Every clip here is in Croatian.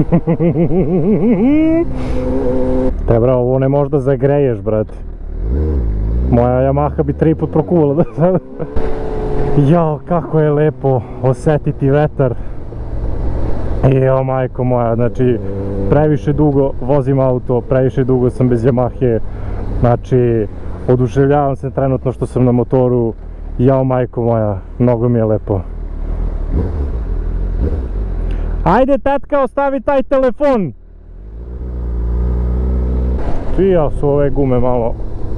Te bro, ovo ne možda zagreješ, brate. Moja Yamaha bi 3 put prokuvala do sada. Jao, kako je lepo osetiti vetar. Jao, majko moja, znači previše dugo vozim auto, previše dugo sam bez Yamahe. Znači, oduševljavam se trenutno što sam na motoru. Jao, majko moja, mnogo mi je lepo. Ajde, tatka, ostavi taj telefon! Čija su ove gume malo...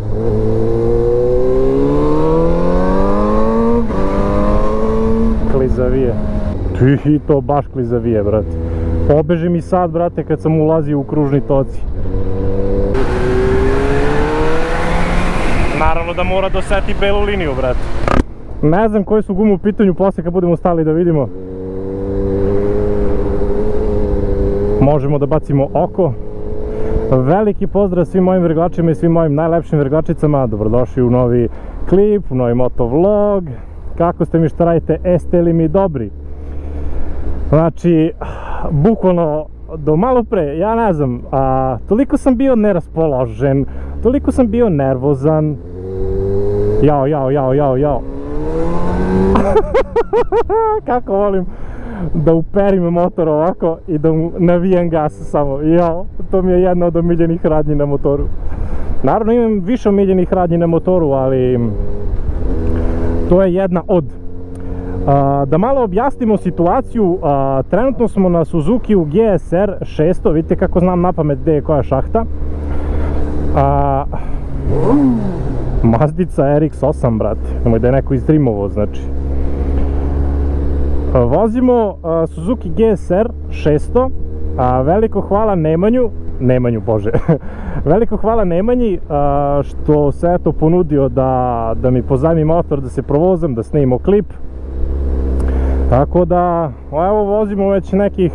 klizavije. Ti to baš klizavije, brate. Pobeži mi sad, brate, kad sam ulazio u kružni toci. Naravno da mora da oseti belu liniju, brate. Ne znam koje su gume u pitanju, posle kad budemo stali da vidimo. Možemo da bacimo oko. Veliki pozdrav svim mojim verglačima i svim mojim najlepšim verglačicama. Dobrodošli u novi klip, u novi motovlog. Kako ste mi, šta radite, jeste li mi dobri? Znači, bukvalno do malo pre, ja ne znam, toliko sam bio neraspoložen, toliko sam bio nervozan. Jao. Kako volim da uperim motor ovako i da navijem gas samo. Jao, to mi je jedna od omiljenih radnji na motoru. Naravno imam više omiljenih radnji na motoru, ali to je jedna od. Da malo objasnimo situaciju, trenutno smo na Suzuki-u GSR 600, vidite kako znam napamet gde je koja šahta. Mazdica RX-8, brate, nemoj da je neko izdrimovo, znači. Vozimo Suzuki GSR 600, veliko hvala Nemanju, bože, veliko hvala Nemanji što se eto ponudio da mi pozajmi motor, da se provozam, da snimimo klip. Tako da, evo vozimo već nekih,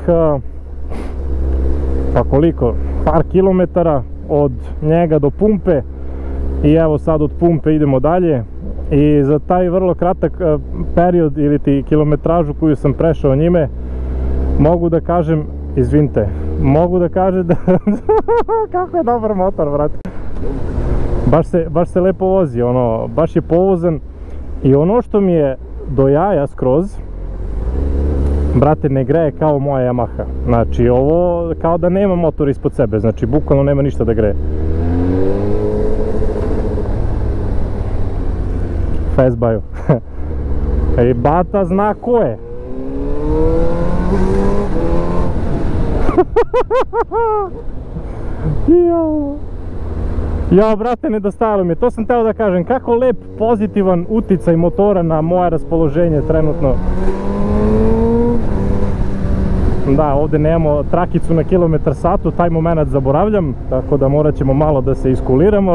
pa koliko, par kilometara od njega do pumpe i evo sad od pumpe idemo dalje. I za taj vrlo kratak period ili ti kilometražu koju sam prešao njime, mogu da kažem, izvinite, mogu da kažem da kako je dobar motor, brate. Baš se lepo vozi, ono, baš je povozan. I ono što mi je do jaja skroz, brate, ne greje kao moja Yamaha. Znači ovo kao da nema motor ispod sebe, znači bukvalno nema ništa da greje. Fastbaju. Ej, bata zna ko je. Jao, brate, nedostajalo mi je, to sam teo da kažem, kako lep pozitivan uticaj motora na moje raspoloženje trenutno. Da, ovde nemamo trakicu na kilometar satu, taj moment zaboravljam, tako da morat ćemo malo da se iskuliramo.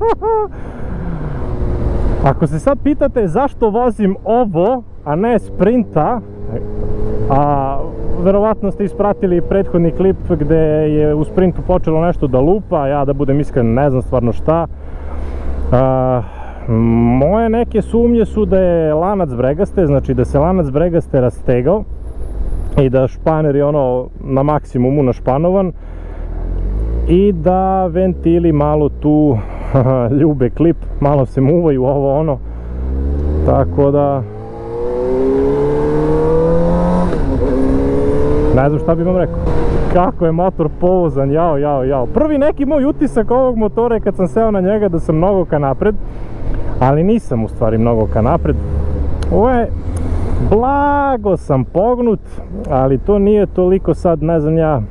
Ako se sad pitate zašto vozim ovo, a ne Sprinta, verovatno ste ispratili prethodni klip gde je u Sprintu počelo nešto da lupa, ja da budem iskren ne znam stvarno šta. Moje neke sumnje su da je lanac bregaste, znači da se lanac bregaste rastegao i da španer je ono na maksimumu našpanovan i da ventili malo tu ljube klip, malo se muvaju ovo ono, tako da ne znam šta bih vam rekao. Kako je motor povozan, jao. Prvi neki moj utisak ovog motora je kad sam seo na njega da sam mnogo ka napred, ali nisam u stvari mnogo ka napred. Ovo je, blago sam pognut, ali to nije toliko sad, ne znam ja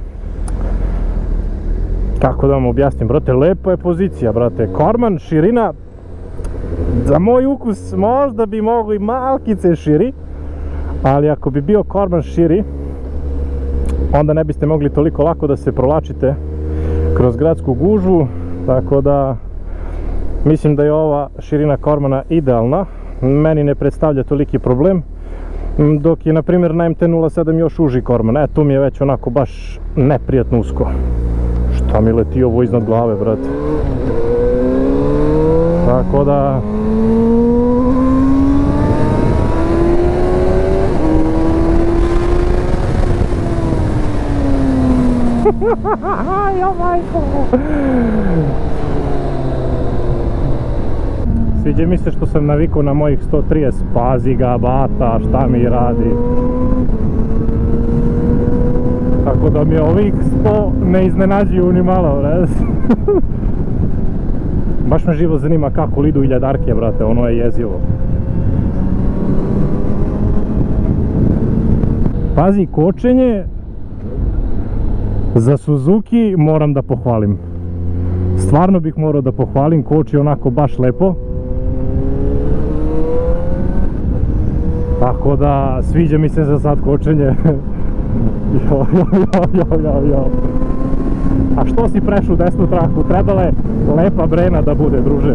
kako da vam objasnim, brate, lepa je pozicija, brate, korman, širina, za moj ukus možda bi mogo i malkice širi, ali ako bi bio korman širi, onda ne biste mogli toliko lako da se provlačite kroz gradsku gužvu, tako da mislim da je ova širina kormana idealna, meni ne predstavlja toliki problem, dok je na primjer na MT-07 još uži korman, tu mi je već onako baš neprijatno usko. Šta mi leti ovo iznad glave, brate. Tako da Jo majko. Sviđa mi se što sam navikao na mojih 130, pazi ga bata šta mi radi. Tako da mi je ovih 100 ne iznenađuju ni malo, res. Baš me živo zanima kako idu iljadarke, brate, ono je jezivo. Pazi, kočenje za Suzuki moram da pohvalim. Stvarno bih morao da pohvalim, koči onako baš lepo. Tako da sviđa mi se za sad kočenje. Jo. A što si prešao u desnu traku? Trebala je lepa brena da bude, druže.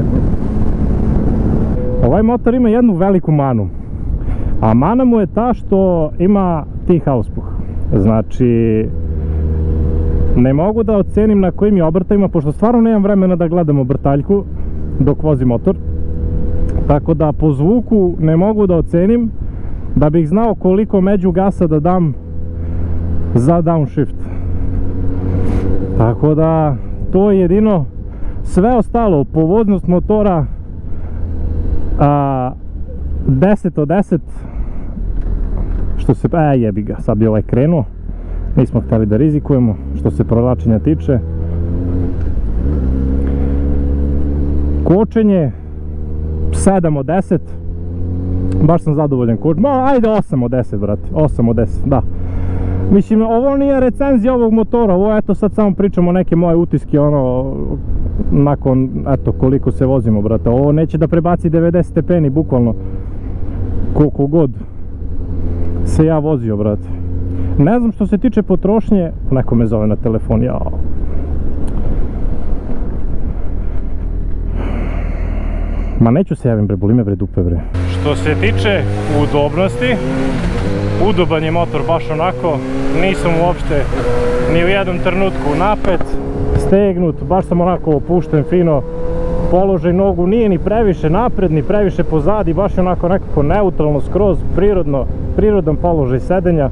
Ovaj motor ima jednu veliku manu. A mana mu je ta što ima tih auspuh. Znači, ne mogu da ocenim na kojim je obrtajima, pošto stvarno nemam vremena da gledam obrtaljku dok vozi motor. Tako da po zvuku ne mogu da ocenim, da bih znao koliko među gasa da dam za downshift. Tako da to je jedino. Sve ostalo, povodnost motora 10 od 10. Što se, jebi ga, sad bi ovaj krenuo. Nismo htjeli da rizikujemo što se provlačenja tiče. Kočenje 7 od 10. Baš sam zadovoljan kočenjem. Ajde 8 od 10, brate. 8 od 10, da. Mislim, ovo nije recenzija ovog motora. Ovo, eto, sad samo pričamo neke moje utiske, ono, nakon, eto, koliko se vozimo, brate. Ovo neće da prebaci 90 stepeni, bukvalno. Koliko god se ja vozio, brate. Ne znam što se tiče potrošnje. Neko me zove na telefon, jao. Ma neću se javim, bre, boli me, bre, dupe, bre. Što se tiče udobnosti, udoban je motor baš onako. Nisam uopšte ni u jednom trenutku napet, stegnut, baš sam onako opušten fino. Položaj nogu nije ni previše napred, ni previše pozadi, baš je onako nekako neutralno, skroz prirodan položaj sedenja.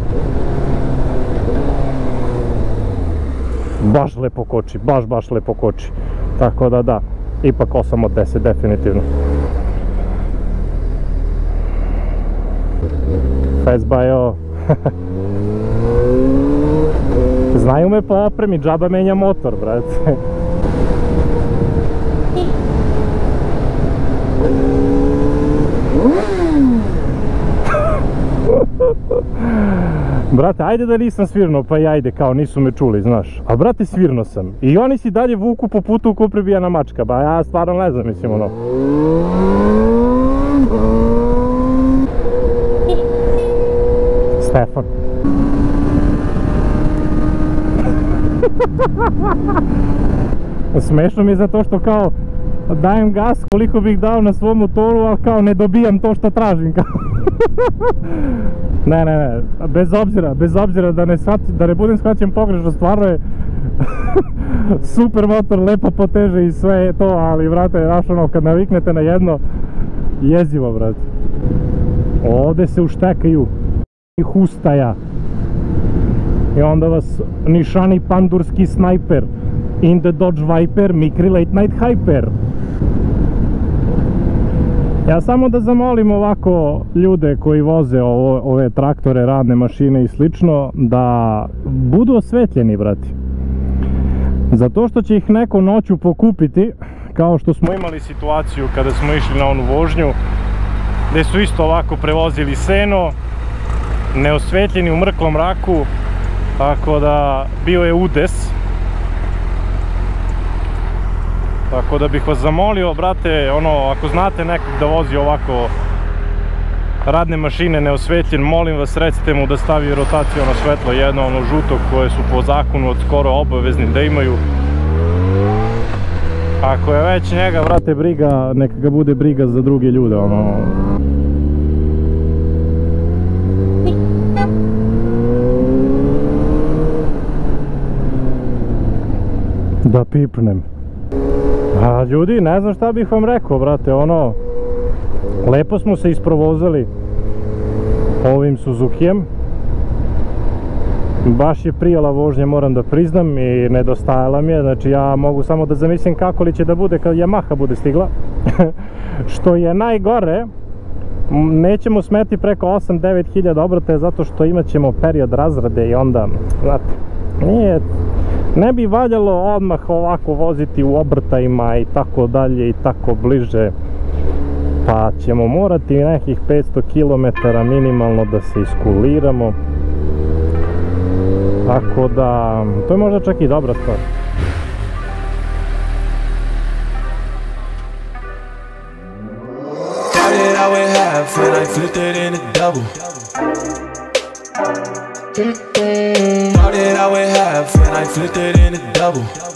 Baš lepo koči, baš lepo koči. Tako da da, ipak 8 od 10 definitivno. Fezbajo. Znaju me po opremi, džaba menja motor, brate. Brate, ajde da nisam svirno, pa i ajde, kao nisu me čuli, znaš. A brate, svirno sam. I oni si dalje vuku po putu ko prebijana mačka, ba ja stvarno ne znam, mislim, ono. Stefan. Smešno mi je zato što kao dajem gas koliko bih dao na svom motoru, ali kao ne dobijam to što tražim, kao. Ne, bez obzira da ne budem shvaćen pogrešno, stvarno je super motor, lepa poteže i sve je to, ali brate, znaš ono, kad naviknete na jedno, jezivo, brate. Ovde se uštekaju i hustaja i onda vas nišani pandurski snajper in the Dodge Viper Micri Late Night Hyper. Ja samo da zamolim ovako ljude koji voze ove traktore, radne mašine i slično, da budu osvetljeni, brati. Zato što će ih neko noću pokupiti, kao što smo imali situaciju kada smo išli na onu vožnju, gde su isto ovako prevozili seno, neosvetljeni u mrklom mraku, tako da bio je udes. Tako da bih vas zamolio, brate, ono, ako znate nekog da vozi ovako radne mašine neosvetljen, molim vas, recite mu da stavi rotaciono svetlo, jedno ono žuto koje su po zakonu od skoro obavezni da imaju. Ako je već njega, brate, briga, neka ga bude briga za druge ljude, ono. Da pipnem. A ljudi, ne znam šta bih vam rekao, brate, ono, lepo smo se isprovozali ovim Suzukijem. Baš je prijela vožnja, moram da priznam, i nedostajala mi je, znači ja mogu samo da zamislim kako li će da bude kad Yamaha bude stigla. Što je najgore, nećemo smeti preko 8-9 hiljada obrata zato što imat ćemo period razrade i onda, znate, ne bi valjalo odmah ovako voziti u obrtajima i tako dalje i tako bliže, pa ćemo morati nekih 500 km minimalno da se iskuliramo, tako da to je možda čak i dobra stvar. And I flipped it in a double. Started out with half and I flipped it in a double.